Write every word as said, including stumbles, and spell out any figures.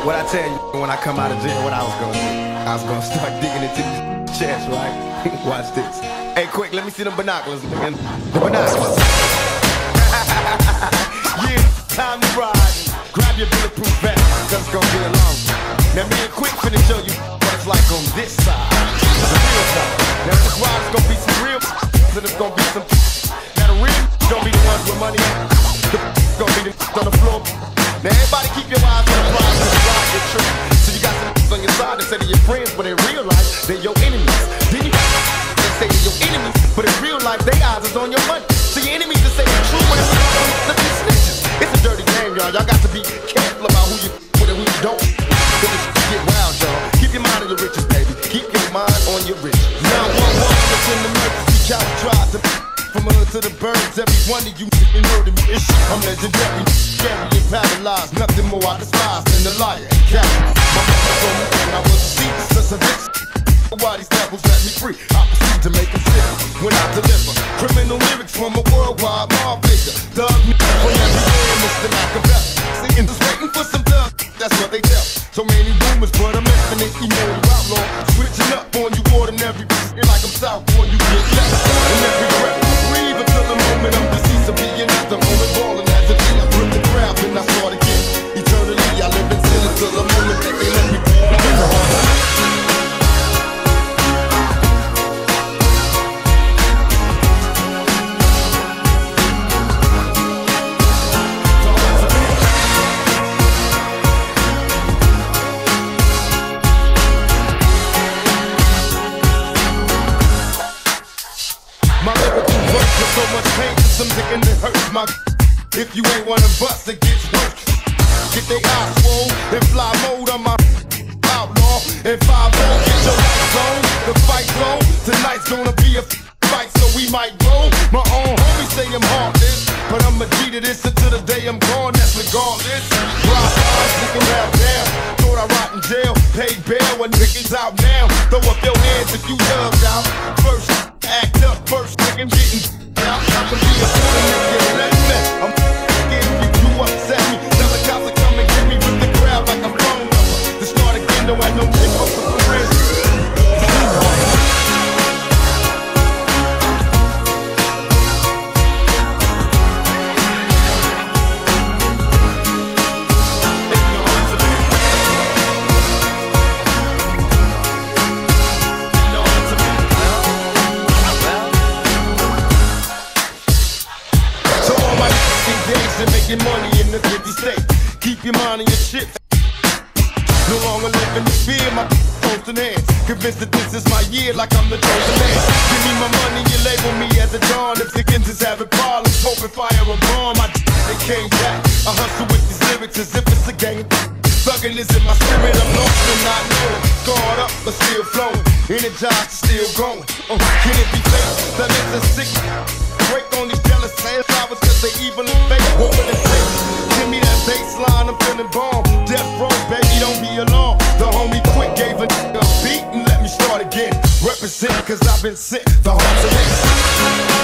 What I tell you when I come out of jail, what I was gonna do? I was gonna start digging into this chest, right? Watch this. Hey, quick, let me see the binoculars, nigga. The binoculars. Yeah, time to ride. Grab your bulletproof vest, cause it's gonna be a long. Now me and Quick finna show you what it's like on this side. The real side. Now this ride is gonna be some real, and it's gonna be some. Now the real gonna be the ones with money. The gonna be the on the floor. Now everybody keep your eyes on the prize and ride your trip. So you got some on your side that say to your friends, but in real life, they're your enemies. Then you got they say they're your enemies, but in real life, their eyes is on your money. So your enemies that say the truth, but it's the snitches. It's a dirty game, y'all. Y'all got to be careful about who you with and who you don't. Cause it's get wild, y'all. Keep your mind on your riches, baby. Keep your mind on your riches. nine one one is in the emergency. Y'all tried to from hood to the birds. Every one of you can heard me. It's I'm legendary, scary and paralyzed. Nothing more I despise than the liar and coward. My mama told me when I was a seed, since a bitch. Why these devils let me free? I proceed to make them sick when I deliver criminal lyrics from a worldwide mob figure. Thug me from everywhere, Mister Machiavelli. Seeing just waiting for some thug, that's what they tell. So many rumors, but I'm infinite, immortal outlaw. Switching up on you ordinary, like I'm Southpaw, you get left. In every breath, breathe until the moment I'm deceased of being at the moment balling as a G. I flip the crowd and I start again. Eternally, I live in sin until the moment that they let me go. So much pain to some dick and it hurts my. If you ain't one of us, it gets worse. Get they eyes swole and fly mode on my outlaw. And five oh, get your lights on. The fight's on. Tonight's gonna be a fight, so we might roll. My own homies say I'm heartless, but I'm a G to this until the day I'm gone. That's regardless. Rock hard, sticking out down. Thought I rot in jail, paid bail when niggas out now. Throw up your hands if you thugged out. First, act up, first nigga getting. I can be a fool and get let me. I'm scared if you upset me. Tell the cops to come and get me with the crowd like I'm phone number. To start again, don't have no pick up for the friends. Making money in the fifty states. Keep your mind on your shit. No longer living in fear, my posting hands. Convinced that this is my year, like I'm the chosen man. Give me my money, you label me as a dawn. If Dickens is having problems, hoping fire a bomb. I they came back. I hustle with these lyrics as if it's a game. Thuggin' is in my spirit, I'm lost and not knowing. Guard up, but still flowing. Energized, still growing. Uh, can it be fake? That makes us sick. Break on these jealous flowers cause they evil and fake. What would it take? Give me that baseline, I'm feeling bomb. Death row, baby, don't be alarmed. The homie Quick gave a a beat and let me start again. Represent cause I've been sent. The hearts of